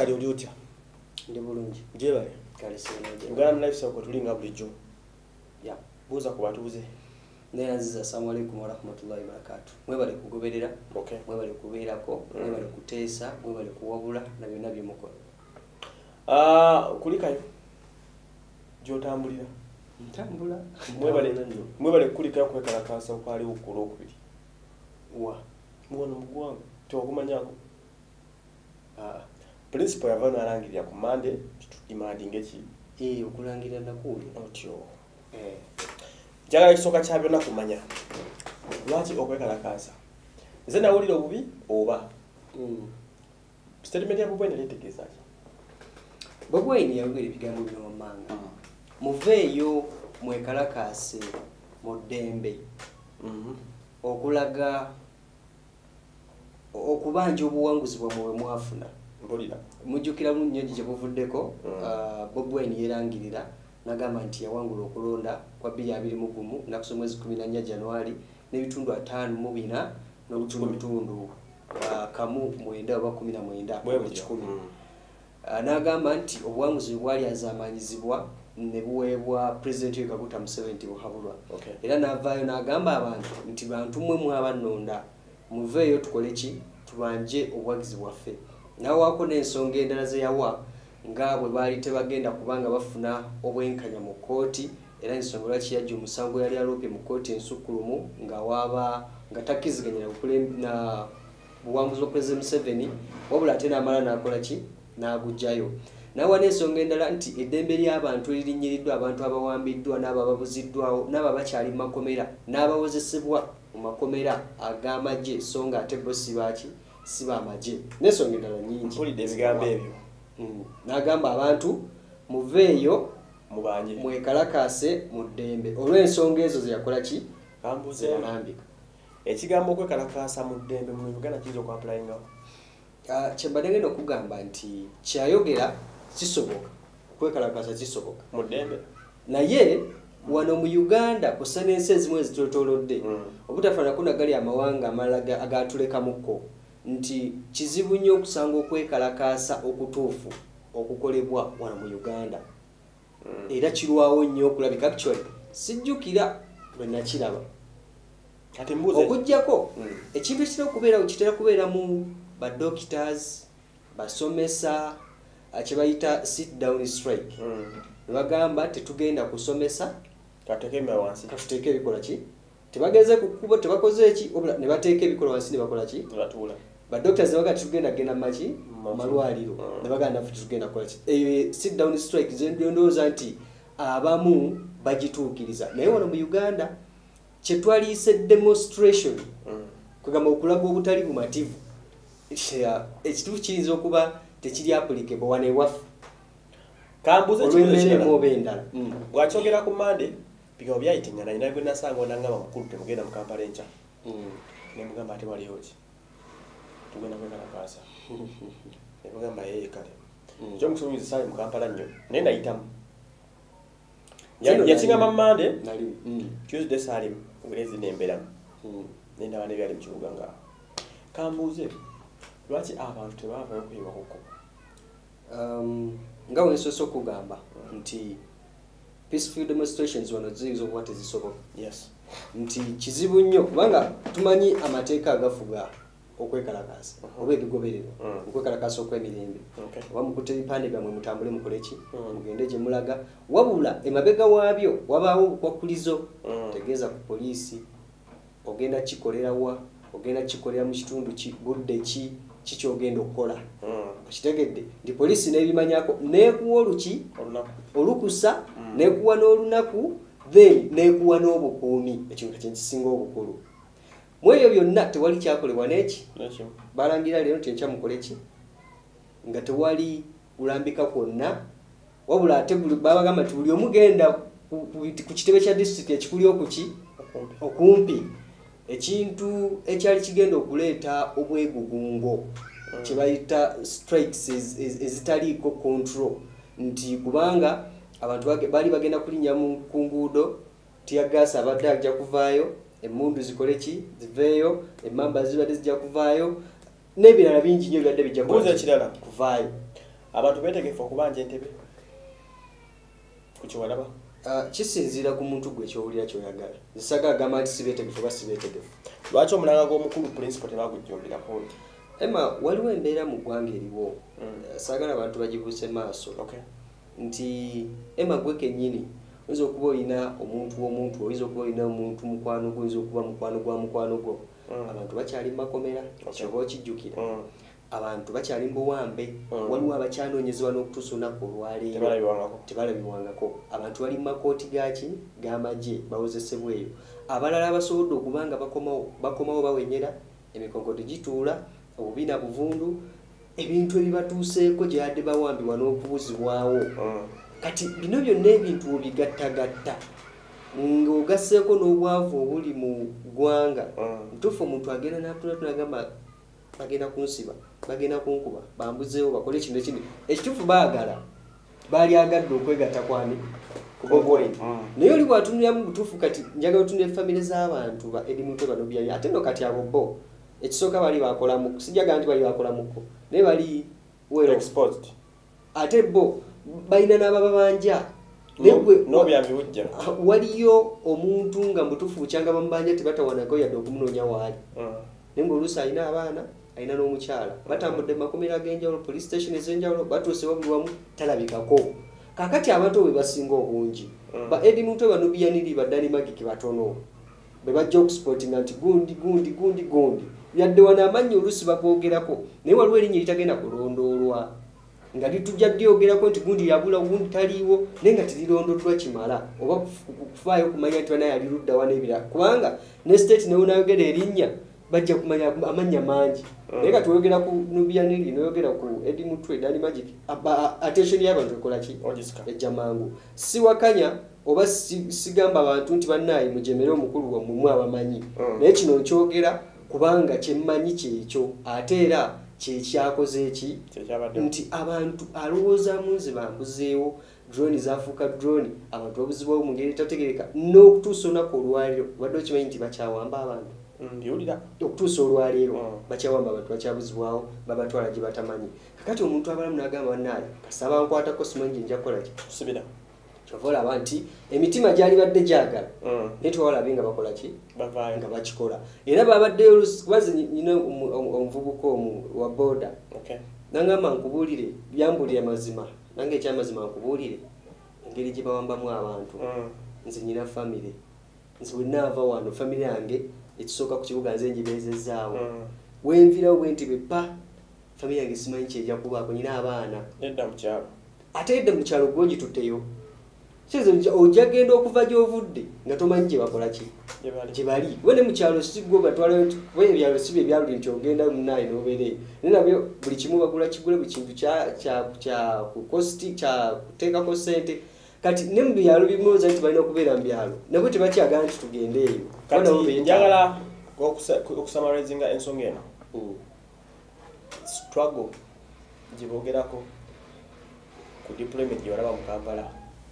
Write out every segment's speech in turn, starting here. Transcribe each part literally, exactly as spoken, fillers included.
Sali oli otya? Ndi bulungi. Jebale. Kale sinaje. Uganda Lifestyle ko tulinga bulijjo. Ya. Buuza ku batuuze. Neyaziza assalamu alaykum wa rahmatullahi wa barakatuh. Mwebale kugoberera. Okay. Mwebale kubeerako. Mm. Mwebale kuteesa. Mwebale kuwabula na byonna byemukola. Ah, kulikayo. Gyotambulira. Ntambula. Mwebale mwebale kulikayo kwekalakaasa okwali okulu okubiri. Wa. Muwono mugwango. Tokumanyako. Ah. Principal yavana arangirira ku Monday tutudimandi ngeki. Eh, okulangira nakuli. Otyo. Eh. Jagala kisoka kya byonna kumanya. Lwaki okwekalakaasa? Nze nawulira obubi oba. Mm. Statement ya Bobi Wine letegeeza ki? Bobi Wine yayogera ebigambo bino manga. Muveeyo mwekalakaase mu ddembe. Mhm. Okulaga okubanja obuwanguzi bwamwe mwafuna. Mbolira. Mujjukira nnyo gye buvuddeko. Mm. Uh, Bobi Wine yerangirira nagamba nti yawangula okulonda kwa bbiri abiri mu gumu nakuso mwezi kumi na nnya Januari n'ebitundu ataano mu bina n'obutundutundu uh, kamu mwenda oba kumi na mwenda mu kikumi. Mm. Uh, nagamba nti obuwanguzi bwali azaamanyizibwa ne buweebwa President Yoweri Kaguta Museveni buhabulwa. Okay. Era n'avaayo n'agamba abantu nti bantu mmwe mwabannonda muveeyo tukole ki tubanje obuwagizi bwaffe. Nawako n'ensonga endala ze yawa nga bwe baali tebagenda kubanga bafuna obwenkanya mu kkooti era ensonga lwaki yajja omusango yali aloopye mu kkooti ensukkulumu nga waaba nga takkiziganya na buwanguzi bwa President Museveni wabula ate n'amala n'akola ki n'agujjayo. Nawa n'ensonga endala nti eddembe ly'abantu eririnnyiridwa abantu abawambiddwa n'abo ababuziddwawo n'abo abakyali mu makomera n'abawozesebwa mu makomera ag'amagye so nga ate bo si baaki si b'amagye n'ensonga endala nnyingi. Mpulidde ebigambo ebyo. Mm. N'agamba abantu muveeyo mubanje mwekalakaase mu ddembe olw'ensonga ezo ze yakola ki kambuze yalambika. Ekigambo okwekalakaasa mu ddembe mu Uganda kiyinza okwapulayingawo. Uh, kyembadde ngenda okugamba nti kyayogera kisoboka okwekalakaasa kisoboka mu ddembe naye wano mu Uganda kussa n'ensi ezimu ezitwetoolodde mm. obutafaanako nagali amawanga amalala agatulekamuko nti kizibu nnyo okusanga okwekalakaasa okutuufu okukolebwa wano mu Uganda. Mm. Era kirwawo nnyo okulabika actually sijjukira lwe nakiraba kati mbuze okujjako mm. ekintu ekitera okubeera kitera kubeera mu ba doctors basomesa kye bayita sit down strike. Mm. Bagamba tetugenda kusomesa katekeme wansi katuteeke ebikola ki tebageze kukuba tebakoze eki obula ne bateeka ebikola wansi ne bakola ki batula ba doctors baga tugenda genda maki Mazu. malwaliro Mm. ne baganda futi tugenda kola ki eyo sit down strike zendondoza nti abamu bagituukiriza naye wano mu Uganda kye twaliise demonstration mm. kugamba okulaga obutali bumativu ekituufu kiyinza okuba tekiri applicable wane ewaffe kambuze olw'emmeeme oba endala. bwakyogera ku Monday bigambo byayitingana nina gwe nasanga onangamba mukulu temugenda mu Kampala enkya ne mugamba ate waliyo ki tugenda kwekalakaasa ne mugamba yeye kale kyo musuubiza sale mu Kampala nnyo naye nayitamu yakingamba Monday Tuesday saalimu ngulezi nemberamu nendaba nebyali mu kibuga nga kambuze lwaki abantu tebaavayo kuyiba kuko um, nga wensoose okugamba nti peaceful demonstrations wano ziyinza okuba tezisoboka. Yes. Nti kizibu nnyo kubanga tumanyi amateeka agafuga okwekalakaasa oba ebigobererwa okwekalakaasa okw'emirembe oba mukutte ebipande byammwe mutambule mukole ki mugende gye mulaga wabula emabega waabyo wabaawo obukwakulizo tegeeza ku poliisi ogenda kikolerawa ogenda kikolera mu kitundu ki budde ki kikyogenda okukola kitegedde nti poliisi n'ebimanyako neekuwa oluki olukusa neekuwa n'olunaku then neekuwa n'obukuumi ekintu kyekisinga obukulu mu ebyo byonna tewali kyakolebwa n'eki balangira leero tenkya mukole ki nga tewali kulambika kwonna wabula ate babagamba nti buli omugenda ku kitebe kya disitulikiti ekikuli okuki okumpi ekintu ekyali kigenda okuleeta obwegugungo kye bayita strikes ezitaliiko control nti kubanga abantu bali bagenda kulinnya ku nguudo tiyagasa abadde ajja kuvaayo emmundu zikole ki ziveeyo emmamba zibadde zijja kuvaayo n'ebirala bingi nnyo byadde bijja kuza kirala kuvaayo abantu betegefu okubanja entebe kukiwalaba uh, kisinziira ku muntu gwe ekyowulira kyoyagala zisaga agamba nti sibeetegefu ba sibeetegefu lwaki omulanga gw'omukulu principal tebagujjumbirako ema waliwo embeera mu ggwanga eriwo mm. saagala abantu bagibuuse maaso okay. nti ema gwe kennyini oyinza okuba olina omuntu w'omuntu oyinza okuba olina omuntu mukwano gwo oyinza okuba mukwano gwa mukwano gwo mm. abantu bakyali mu makomera ekyoba okay. okijjukira mm. abantu bakyali mu buwambe mm. waliwo abakyanoonyezebwa n'okutuusa olunaku olwaleero tebalabibwangako abantu bali mu makooti gaki g'amagye bawozesebwa eyo abalala abasobodde okuba nga bakomawo bakomawo bawenyera emikonkoto gituula obubiina buvundu ebintu ebibatuuseeko gyeyadde bawambibwa n'okubuzibwawo mm. kati bino byonna ebintu obigattagatta ng'ogasseeko n'obwavu obuli mu ggwanga ntuufu omuntu agenda n'atunatu n'agamba bagenda kunsiba bagenda kunkuba bambuzeewo bakole kino ekindi ekituufu baagala baali agadde okwegatta kwani kubogoyi naye oli bw'atunuliramu butuufu kati njagala otunula efamire z'abantu ba edimutwe bano byali ate nno kati abo bo ekisooka bali bakolamu sijaga nti bali bakolamuko naye bali well exposed ate bo balina n'abababanja n'obyami bujja waliyo omuntu nga mutuufu bukyanga bamubanja tebatawanako yadde okumunoonya waali naye ng'oluusi alina abaana alina n'omukyala batambudde makomera ag'enjawulo police station ez'enjawulo batuuse wabuli wamu talabikako kakati abantu bwe basinga obungi ba edimutwe bano biyaniri baddali magiki batono bwe bajja okusipotinga nti gundi gundi gundi gundi yadde wana amanyi oluusi bakwogerako naye waliwo erinnya eritagenda kulondoolwa nga litujja lyogerako nti gundi yabula gundi taliiwo naye nga tirirondoddwa kimala oba kufaayo okumanya nti banaye alirudda wana ebirala kubanga ne state newonayogera erinnya bajja kumanya amannya mangi naye nga tuyogera ku nubiyaniri noyogera ku edimutwe dani magic attention y'abantu ekola ki ejja mangu si wakanya oba sigamba abantu nti bannaye mujemere omukulu wammwe mwe abamanyi naye kino nkyogera kubanga kyemmanyi kyekyo ate era kyekyakoze eki nti abantu alowoozaamu nze bambuzeewo drone zafuuka drone abantu babuzibwawo mu ngeri etategereka n'okutuusa olunaku olwaliro obadde okimanyi nti bakyawamba abantu mbiwulira okutuusa olwaleero bakyawamba abantu bakyabuzibwawo babatwala gye batamanyi kakati omuntu abalamu n'agamba bannaye kasaba nkwatako simanyi gye nja kukola ki kusibira kyova olaba nti emitima gyali badde gyagala naye tewalabe nga bakola ki nga bakikola era babaddeyo kubaze nyina omuvubuka omu wa boda nangamba nkubuulire byambulire amazima nange ekyamazima nkubuulire engeri gye bawambamu abantu nze nyina famire nze wenaava wano famire yange ekisooka ku kibuga nze njibeezezaawo wenvirawo bwe nti bepa famire yange simanyi kyejja kubaako nyina abaana edda mu kyalo ate edda mu kyalo gwe ogituteyo kizo ojja genda okuva gy'ovudde nga tomanyi gye bakola ki gye bali we ne mu kyalo sigwo batwala we ebyalo si bye byaluli nti ogenda munaaye n'obeereyo naye nabyo buli kimu bagula kigule buli kintu kya kukosti kya kuteekako ssente kati ne mu byalo bimulooza nti balina okubeera mu byalo nabwe tebakyagala nti tugende eyo kati njagala okusamarizinga ensonga eno struggle gye boogerako ku deployment gye walaba mu Kampala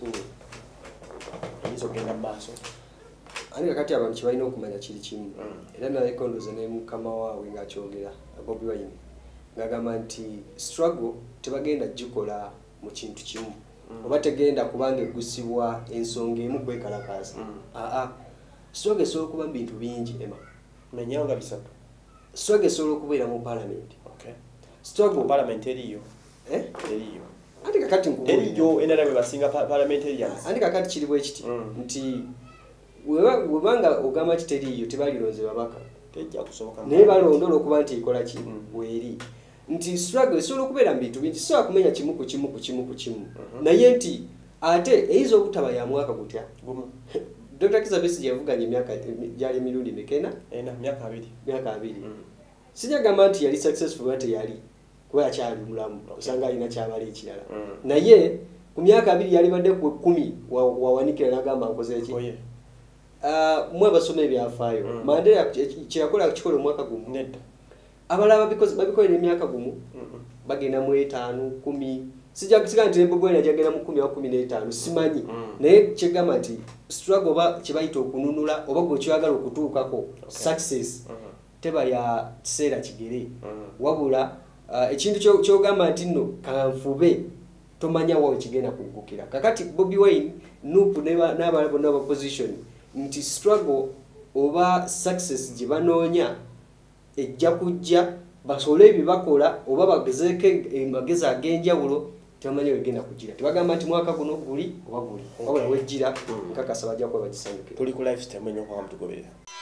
eyinza okugenda mu maaso ate kakati abantu kibalina okumanya kiri kimu era naye kondoza ne mukama waabwe ng'akyogera Bobi Wine ng'agamba nti struggle tebagenda gikola mu kintu kimu oba tegenda kubanga eggusibwa ensonga emu kwekalakaasa aa struggle esobola okuba mu bintu bingi ema menyawo nga bisatu struggle esobola okubeera mu parliament struggle parliament eriyo eriyo andi kakati teriyo endala bwe basinga parliamentarians andi kakati kiri bwe kiti nti webanga ogamba nti teriyo tebalironze babaka tejja kusoboka naye balondola okuba nti ikola ki bweri nti struggle esobola okubeera mu bintu bingi sobola kumenya kimu ku kimu ku kimu ku kimu naye nti ate eyinza obutaba ya mwaka gutya Doctor Kizza Besigye yavuganya emyaka gyali emirundi mikena ena myaka abiri myaka abiri sijagamba nti yali successful ate yali kuba akyali mulamu osanga alina kyabali ekirala naye ku myaka abiri yali badde ku kumi wawanikira n'agamba nkoze eki mwe abasoma ebyafaayo Mandela kyeyakola kikola omwaka gumu nedda abalala babikolera emyaka gumu bagenda mu etaano kumi sijja kusiga nti Bobi Wine ajagenda mu kumi wa kumi n'etaano simanyi naye kyegamba nti struggle oba kye bayita okununula oba gwe kyoyagala okutuukako success teba ya kiseera kigere wabula uh, ekintu kyogamba nti nno kanfube tomanya wawe kigenda kuggukira. Kakati Bobi Wine Nuupu n'abalala bonna ba position nti struggle oba success gye banoonya ejja kujja basobole ebibakola oba bagezeeko amagezi ag'enjawulo tebamanyi wegenda kugira. Tebagamba nti mwaka guno guli oba guli wabula wejjira nkakasa bajja kuba bagisanyukira. Tuli ku lifestyle mwenye kwa mtugoberera.